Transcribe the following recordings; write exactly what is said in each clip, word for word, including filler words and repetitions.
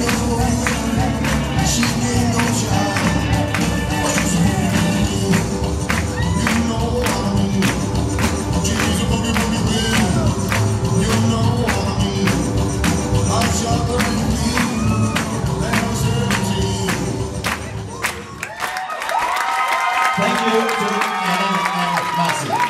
Thank you to Annie and Masi.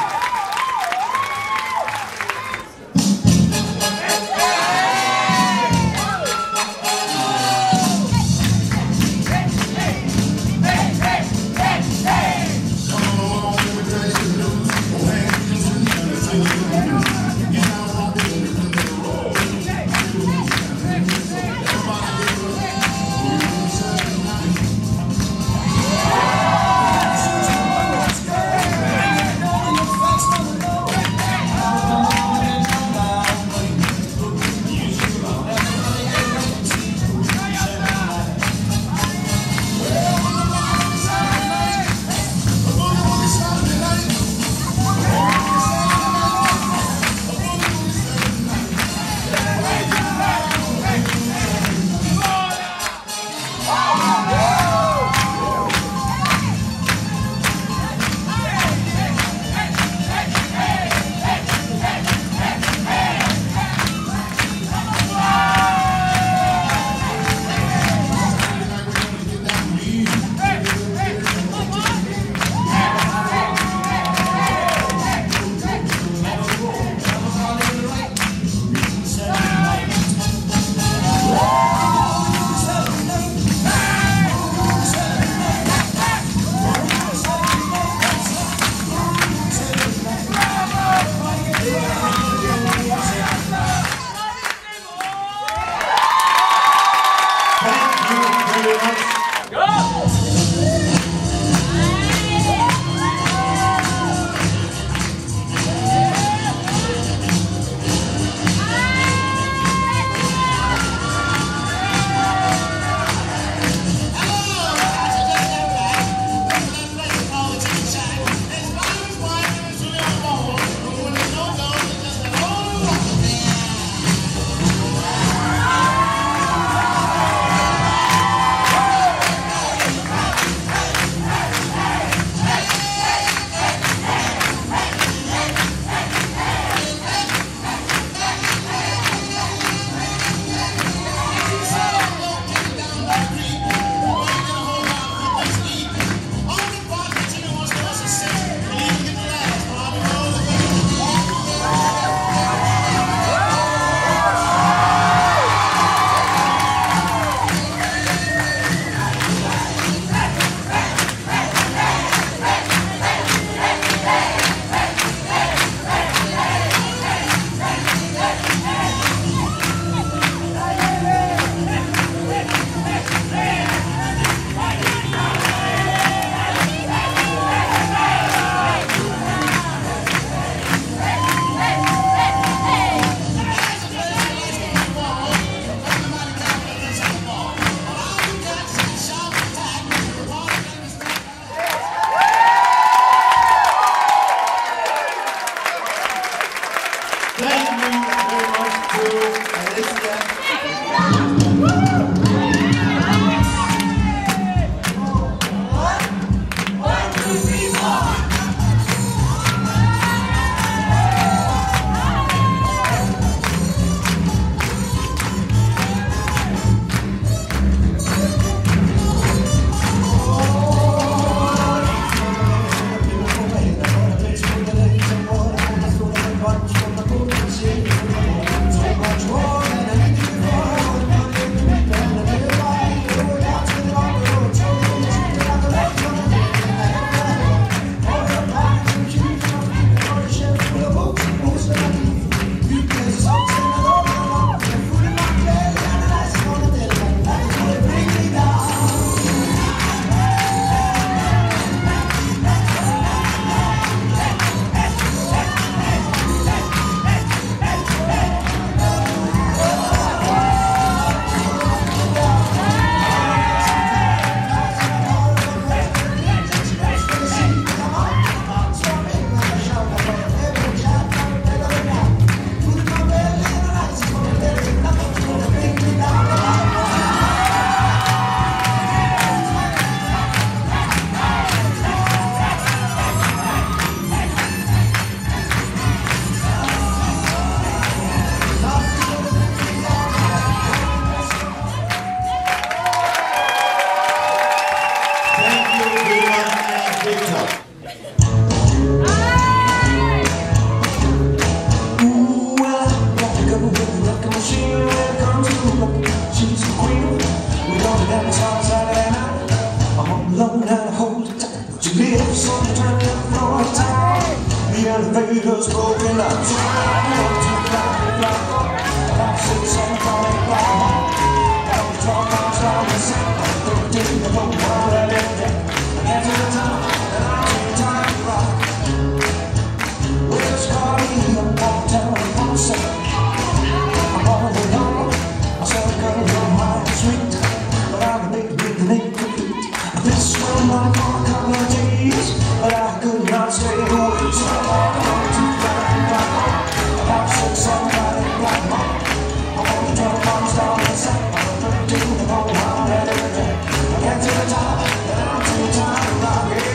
was broken up. So I went to the block. I'm six and five block. I was drunk on time and sick. I'm thirteen, I don't want to live there. I get to the top, and I take time to rock. Well, it's calling up downtown in Boston. I'm all alone. I said, girl, you're my sweet, but I'm a big, big, big, complete. This was my for a couple of days, but I could not stay away. So I went to the block. I'm six and five block. I want to drop bombs down the side. I'm thirteen, I don't want to live there. I get to the top, and I take time to rock it.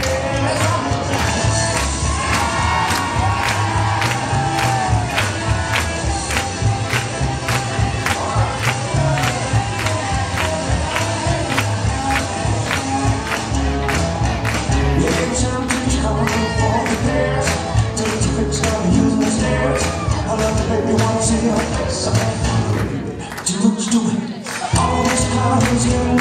Baby, wanna see your face. Too much to it. All this crowd is here.